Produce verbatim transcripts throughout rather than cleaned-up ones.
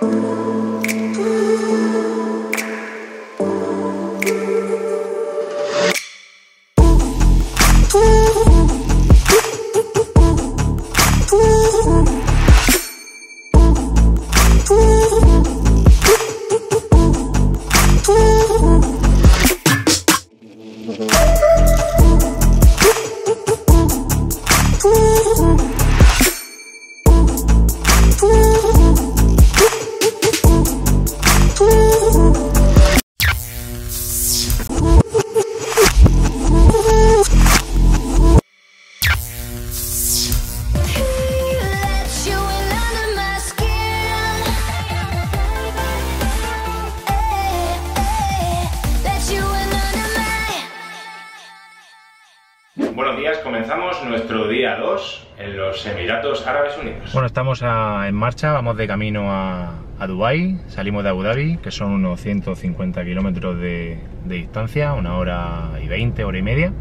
Buenos días, comenzamos nuestro día dos en los Emiratos Árabes Unidos. Bueno, estamos a, en marcha, vamos de camino a, a Dubái, salimos de Abu Dhabi, que son unos ciento cincuenta kilómetros de, de distancia, una hora y veinte, hora y media.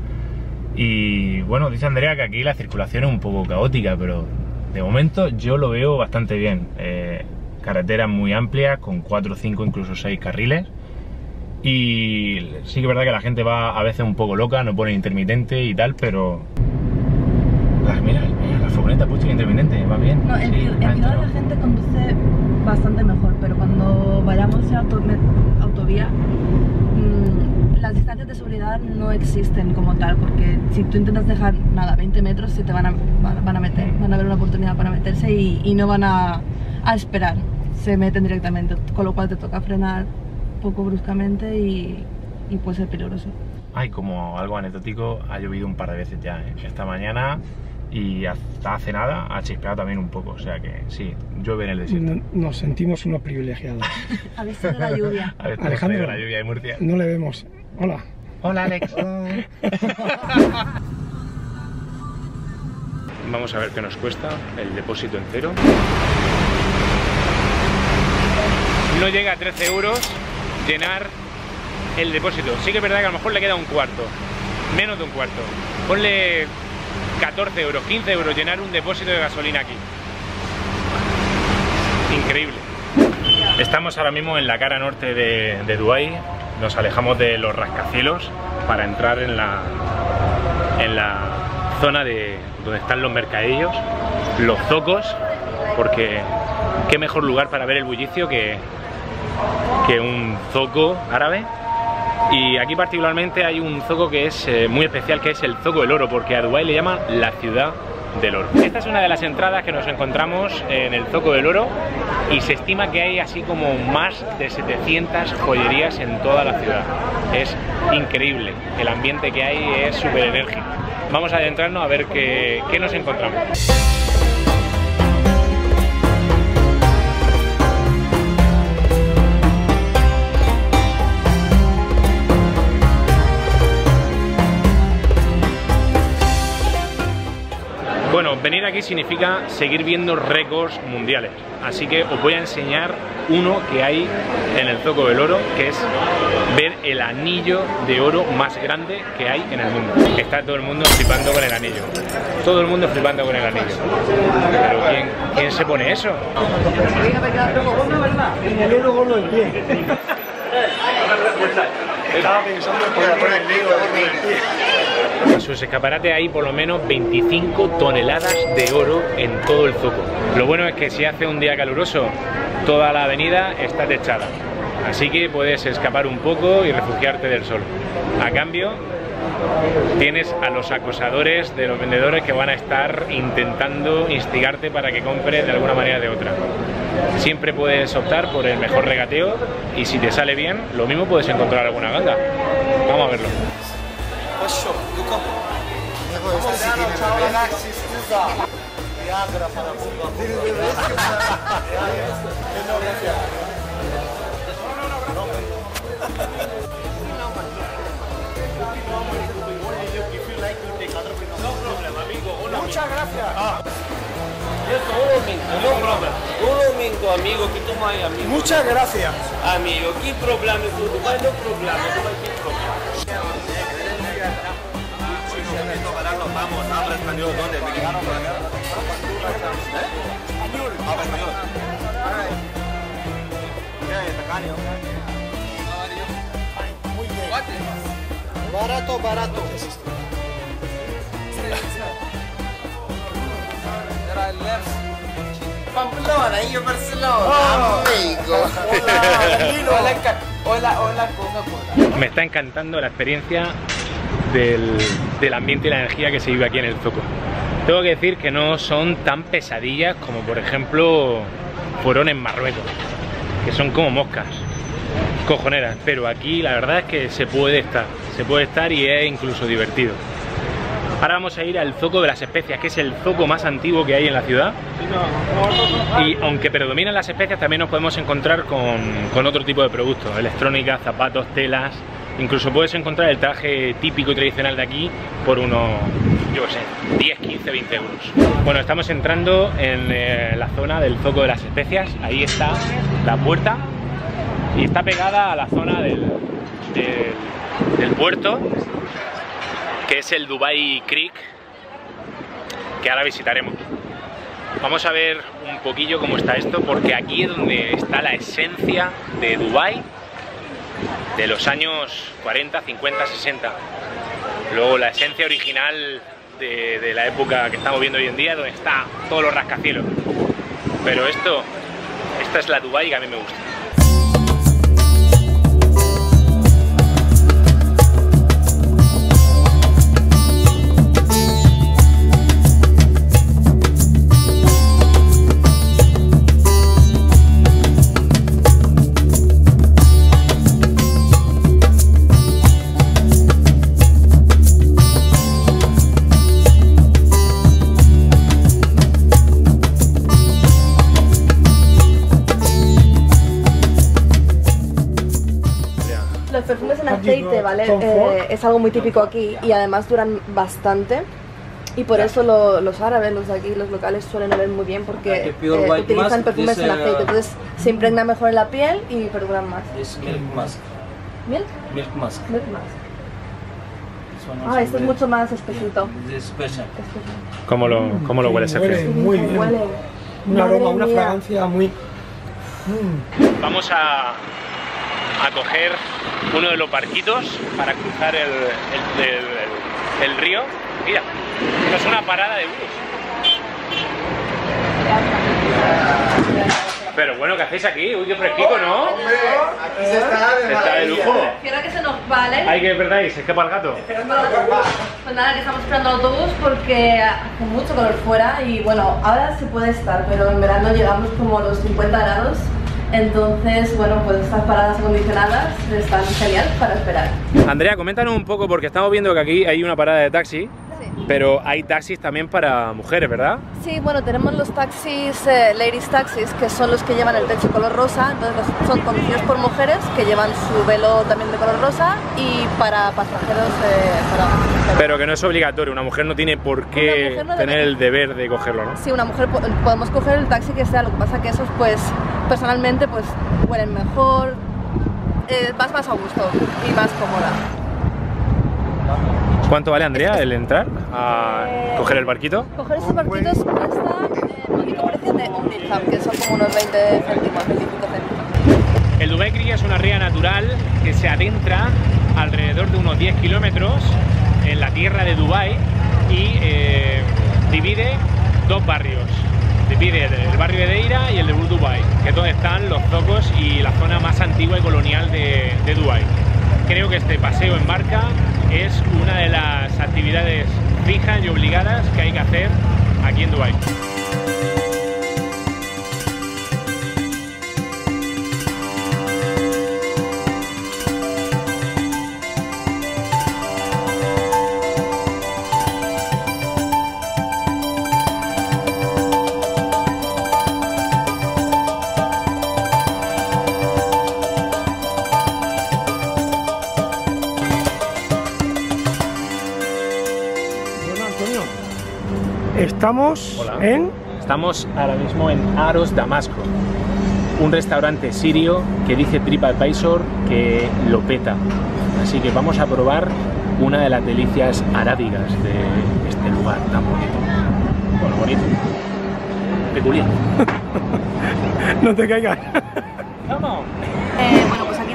Y bueno, dice Andrea que aquí la circulación es un poco caótica, pero de momento yo lo veo bastante bien. Eh, carreteras muy amplias, con cuatro, cinco, incluso seis carriles. Y sí que es verdad que la gente va a veces un poco loca, no pone intermitente y tal, pero... La, mira, mira, la furgoneta ha puesto el intermitente, va bien. No, en, sí, en ciudad la gente conduce bastante mejor, pero cuando vayamos a auto, autovía, mmm, las distancias de seguridad no existen como tal, porque si tú intentas dejar, nada, veinte metros, se te van a, van a meter, van a ver una oportunidad para meterse y, y no van a, a esperar, se meten directamente, con lo cual te toca frenar poco bruscamente y, y puede ser peligroso. Ay, como algo anecdótico, ha llovido un par de veces ya, ¿eh? Esta mañana y hasta hace nada ha chispeado también un poco, o sea que sí, llueve en el desierto. No, nos sentimos unos privilegiados. A ver si de la lluvia. A ver, Alejandro, la lluvia de Murcia. No le vemos. Hola. Hola, Alex. Vamos a ver qué nos cuesta el depósito entero. No llega a trece euros llenar el depósito. Sí que es verdad que a lo mejor le queda un cuarto, menos de un cuarto. Ponle catorce euros, quince euros llenar un depósito de gasolina aquí. Increíble. Estamos ahora mismo en la cara norte de, de Dubái. Nos alejamos de los rascacielos para entrar en la, en la zona de donde están los mercadillos, los zocos, porque qué mejor lugar para ver el bullicio que que un zoco árabe. Y aquí particularmente hay un zoco que es eh, muy especial, que es el Zoco del Oro, porque a Dubái le llaman la ciudad del oro. Esta es una de las entradas que nos encontramos en el Zoco del Oro y se estima que hay así como más de setecientas joyerías en toda la ciudad. Es increíble, el ambiente que hay es súper enérgico. Vamos a adentrarnos a ver qué, qué nos encontramos. Bueno, venir aquí significa seguir viendo récords mundiales, así que os voy a enseñar uno que hay en el Zoco del Oro, que es ver el anillo de oro más grande que hay en el mundo. Está todo el mundo flipando con el anillo, todo el mundo flipando con el anillo. Pero ¿quién, quién se pone eso? Estaba pensando en poner el negro del pie. En sus escaparates hay por lo menos veinticinco toneladas de oro en todo el zoco. Lo bueno es que si hace un día caluroso, toda la avenida está techada. Así que puedes escapar un poco y refugiarte del sol. A cambio, tienes a los acosadores de los vendedores que van a estar intentando instigarte para que compres de alguna manera o de otra. Siempre puedes optar por el mejor regateo y si te sale bien, lo mismo puedes encontrar alguna ganga. Vamos a verlo. Muchas gracias. Ah. Un momento, no problema. Un momento, amigo, que tú me amigo. Muchas gracias. Amigo, ¿qué problema es tu? No hay problema, no hay problema. Vamos, habla español, ¿dónde? ¿Me quedaron por acá? ¿Eh? Español. Habla español. Barato, barato. Pamplona, io Barcelona. Amigo. Hola, hola, hola, Coca-Cola. Me está encantando la experiencia del, del ambiente y la energía que se vive aquí en el Zoco. Tengo que decir que no son tan pesadillas como por ejemplo fueron en Marruecos, que son como moscas cojoneras, pero aquí la verdad es que se puede estar, se puede estar y es incluso divertido. Ahora vamos a ir al Zoco de las Especias, que es el zoco más antiguo que hay en la ciudad. Y aunque predominan las especias, también nos podemos encontrar con, con otro tipo de productos, electrónica, zapatos, telas. Incluso puedes encontrar el traje típico y tradicional de aquí por unos, yo qué sé, diez, quince, veinte euros. Bueno, estamos entrando en eh, la zona del Zoco de las Especias. Ahí está la puerta y está pegada a la zona del, del, del puerto, que es el Dubai Creek, que ahora visitaremos. Vamos a ver un poquillo cómo está esto, porque aquí es donde está la esencia de Dubai de los años cuarenta, cincuenta, sesenta. Luego la esencia original de, de la época que estamos viendo hoy en día, donde está todos los rascacielos. Pero esto, esta es la Dubai que a mí me gusta. Los perfumes en aceite, ¿vale? Eh, es algo muy típico aquí y además duran bastante. Y por eso lo, los árabes, los de aquí, los locales suelen oler muy bien porque eh, utilizan perfumes en aceite. Entonces se impregna mejor en la piel y perduran más. Es milk mask. ¿Milk? Milk mask. Milk mask. Ah, este es mucho más espesito. Es special. ¿Cómo lo, cómo lo huele, Sergio? Huele muy bien. Huele. Un aroma, una mía. fragancia muy... Mm. Vamos a, a coger uno de los barquitos para cruzar el, el, el, el río. Mira, esto es una parada de bus. Pero bueno, ¿qué hacéis aquí? Uy, qué fresquito, ¿no? Aquí se está de Está de lujo. Quiero que se nos vale. Ay, que verdad, se escapa el gato. Pues nada, que estamos esperando el autobús porque hace mucho calor fuera y bueno, ahora se puede estar, pero en verano llegamos como a los cincuenta grados. Entonces, bueno, pues estas paradas acondicionadas están genial para esperar. Andrea, coméntanos un poco, porque estamos viendo que aquí hay una parada de taxi, Sí. pero hay taxis también para mujeres, ¿verdad? Sí, bueno, tenemos los taxis, eh, ladies taxis, que son los que llevan el techo color rosa, entonces los- son conducidos por mujeres que llevan su velo también de color rosa y para pasajeros eh, para mujeres. Pero que no es obligatorio, una mujer no tiene por Una qué mujer no tener debe- el deber de cogerlo, ¿no? Sí, una mujer po- podemos coger el taxi que sea, lo que pasa que esos pues personalmente pues huelen mejor, eh, vas más a gusto y más cómoda. ¿Cuánto vale, Andrea, el entrar a Eh, coger el barquito? Coger esos barquitos cuesta eh, el único precio de un dirham, que son como unos veinte céntimos, veinticinco céntimos. El Dubai Creek es una ría natural que se adentra alrededor de unos diez kilómetros en la tierra de Dubái y eh, divide dos barrios. Divide el barrio de Deira y el de Bur Dubai, que es donde están los zocos y la zona más antigua y colonial de, de Dubái. Creo que este paseo en barca es una de las actividades fijas y obligadas que hay que hacer aquí en Dubái. Bueno, Antonio, estamos Hola. en... Estamos ahora mismo en Aros, Damasco, un restaurante sirio que dice TripAdvisor que lo peta. Así que vamos a probar una de las delicias arábigas de este lugar tan bonito. Bueno, bonito. Peculiar. No te caigas. Come on. Eh,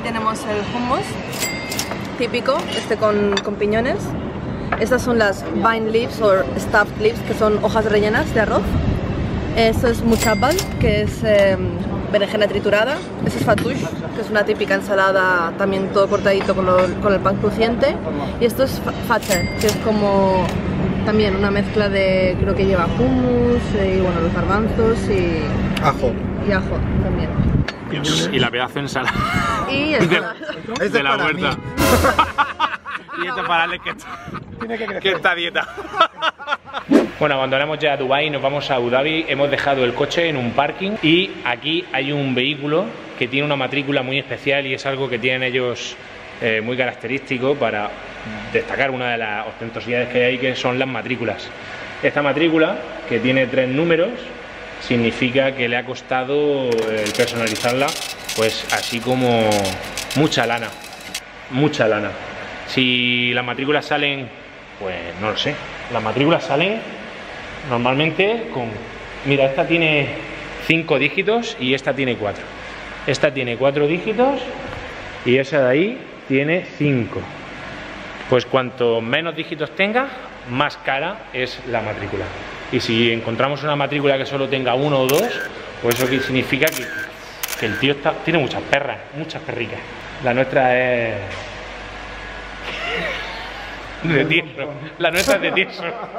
tenemos el hummus típico, este con, con piñones. Estas son las vine leaves o stuffed leaves, que son hojas rellenas de arroz. Esto es muchabbal, que es eh, berenjena triturada. Esto es fatouche, que es una típica ensalada, también todo cortadito con, lo, con el pan crujiente. Y esto es fater, que es como también una mezcla de, creo que lleva hummus y bueno, los garbanzos y Ajo. y ajo también. Y la pedazo de ensalada Y de, ensalada. Esto de es la para huerta. mí. Y esto para Alex, que, Tiene que crecer. que está a dieta. Bueno, abandonamos ya Dubái, nos vamos a Abu Dhabi. Hemos dejado el coche en un parking y aquí hay un vehículo que tiene una matrícula muy especial y es algo que tienen ellos eh, muy característico para destacar una de las ostentosidades que hay, que son las matrículas. Esta matrícula, que tiene tres números, significa que le ha costado el personalizarla, pues así como mucha lana, mucha lana. Si las matrículas salen, pues no lo sé, las matrículas salen normalmente con, mira, esta tiene cinco dígitos y esta tiene cuatro. Esta tiene cuatro dígitos y esa de ahí tiene cinco. Pues cuanto menos dígitos tenga, más cara es la matrícula. Y si encontramos una matrícula que solo tenga uno o dos, pues eso significa que, que el tío está, tiene muchas perras, muchas perricas. La nuestra es de tieso, la nuestra es de tieso.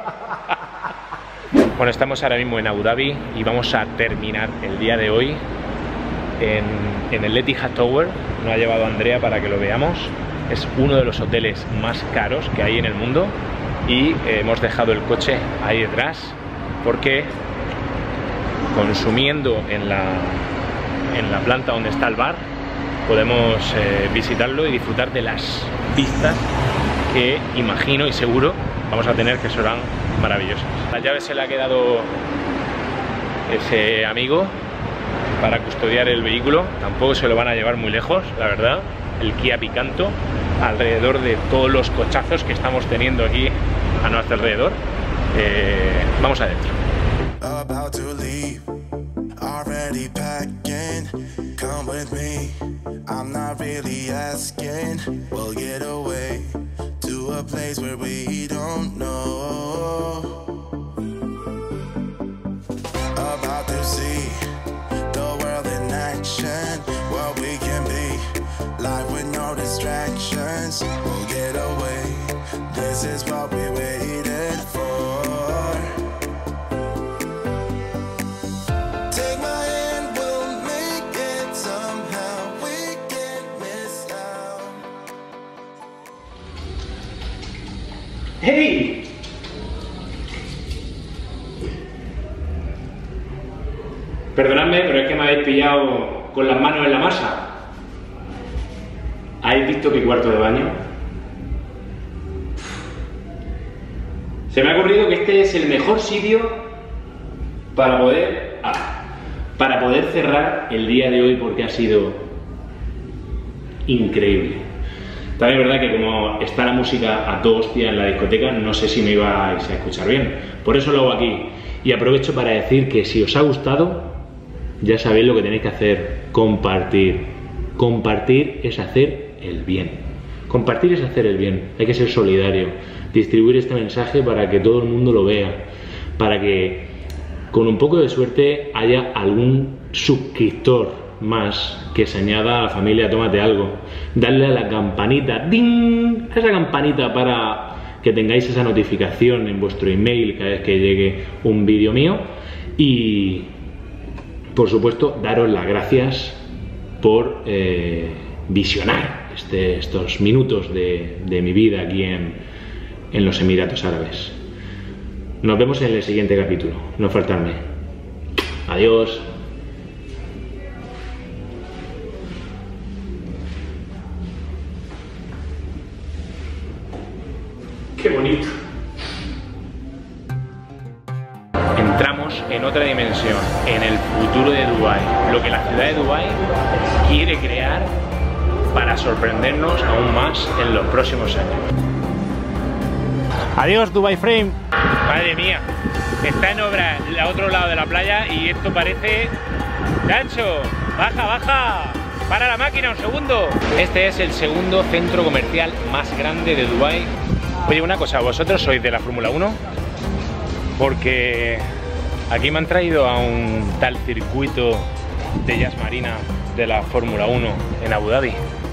Bueno, estamos ahora mismo en Abu Dhabi y vamos a terminar el día de hoy en, en el Etihad Tower. Nos ha llevado Andrea para que lo veamos. Es uno de los hoteles más caros que hay en el mundo y eh, hemos dejado el coche ahí detrás porque consumiendo en la, en la planta donde está el bar podemos eh, visitarlo y disfrutar de las vistas que imagino y seguro vamos a tener, que serán maravillosas. La llave se le ha quedado ese amigo para custodiar el vehículo, tampoco se lo van a llevar muy lejos, la verdad, el Kia Picanto, alrededor de todos los cochazos que estamos teniendo aquí a nuestro alrededor. Eh, vamos adentro. About to leave, already packing, come with me, I'm not really asking, we'll get away to a place where we don't know, about to see the world in action, what we can be, life with no distractions, we'll get away, this is what we waited for. ¡Hey! Perdonadme, pero es que me habéis pillado con las manos en la masa. ¿Habéis visto qué cuarto de baño? Se me ha ocurrido que este es el mejor sitio para poder, ah, para poder cerrar el día de hoy, porque ha sido increíble. También es verdad que como está la música a toda hostia en la discoteca, no sé si me ibais a escuchar bien. Por eso lo hago aquí. Y aprovecho para decir que si os ha gustado, ya sabéis lo que tenéis que hacer. Compartir. Compartir es hacer el bien. Compartir es hacer el bien. Hay que ser solidario. Distribuir este mensaje para que todo el mundo lo vea. Para que con un poco de suerte haya algún suscriptor más que se añada a la familia Tómate Algo. Darle a la campanita, ¡ding!, a esa campanita para que tengáis esa notificación en vuestro email cada vez que llegue un vídeo mío. Y por supuesto daros las gracias por eh, visionar este, estos minutos de, de mi vida aquí en, en los Emiratos Árabes. Nos vemos en el siguiente capítulo, no faltarme. Adiós. Qué bonito. Entramos en otra dimensión, en el futuro de Dubái, lo que la ciudad de Dubái quiere crear para sorprendernos aún más en los próximos años. Adiós, Dubai Frame. Madre mía, está en obra al otro lado de la playa y esto parece... ¡Nacho! ¡Baja, baja! Para la máquina, un segundo. Este es el segundo centro comercial más grande de Dubái. Oye, una cosa, ¿vosotros sois de la Fórmula uno? Porque aquí me han traído a un tal circuito de Yas Marina de la Fórmula uno en Abu Dhabi.